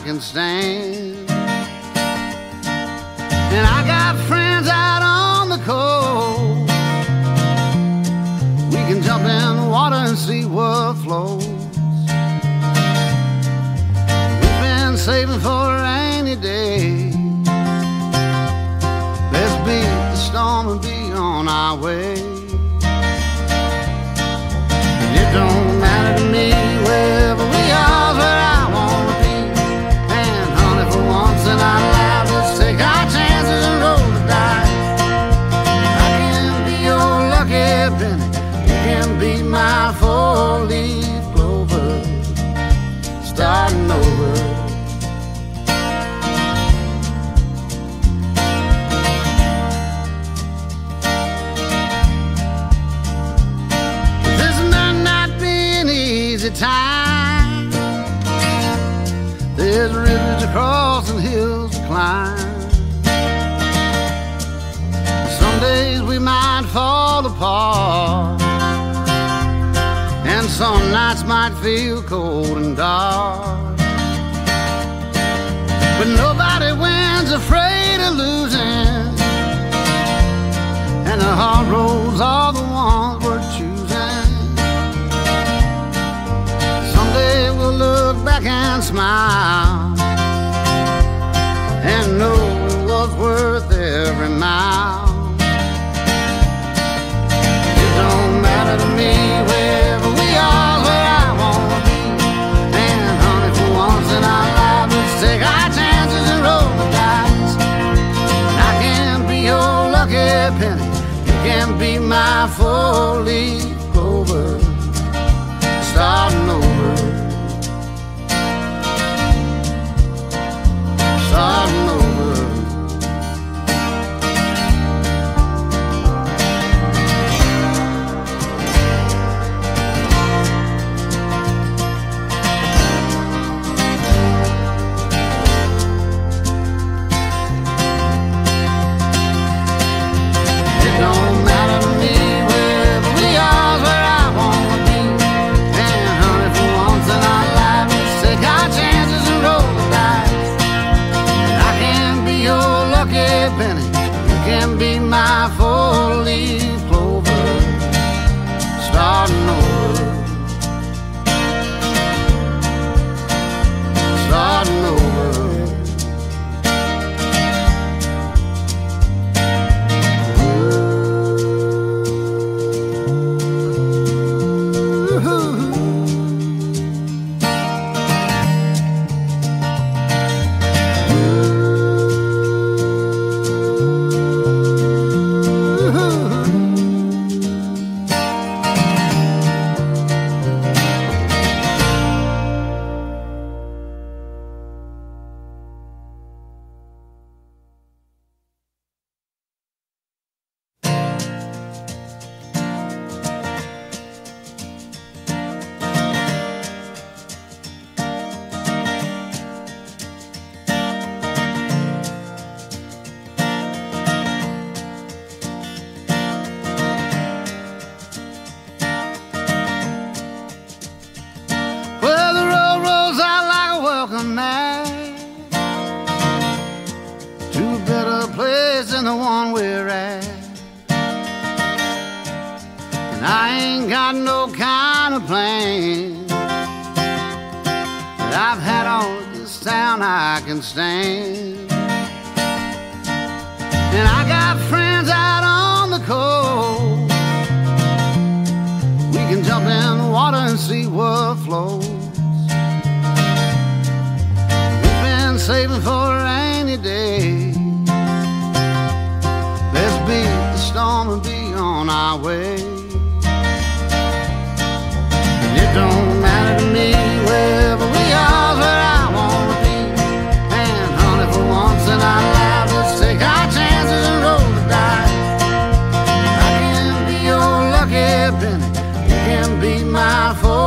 can stand. And I got friends out on the coast. We can jump in the water and see what flows. We've been saving for a rainy day. Let's beat the storm and be on our way. It don't matter to me wherever we are, where I wanna be. And honey, for once in our lives, let's take our chances and roll the dice. I can be your lucky penny, you can be my four-leaf clover, starting over. Time. There's rivers to cross and hills to climb. Some days we might fall apart, and some nights might feel cold and dark. But nobody wins afraid of losing, and the hard roads are the ones worth choosing. We'll look back and smile and know it was worth every mile. It don't matter to me wherever we are, where I wanna be. And honey, for once in our lives, let's take our chances and roll the dice. I can be your lucky penny, you can be my four-leaf clover, starting over. Starting over. It don't matter to me wherever we are, where I wanna be. And honey, for once in our lives, let's take our chances and roll the dice. Lucky penny, you can be my four-leaf clover, starting over, starting over. To a better place than the one we're at. And I ain't got no kind of plan that I've had all of this town I can stand. And I got friends out on the coast. We can jump in the water and see what flows. Saving for a rainy day. Let's beat the storm and be on our way. And it don't matter to me wherever we are, where I wanna be. And honey, for once in our lives, let's take our chances and roll the dice. I can be your lucky penny, you can be my four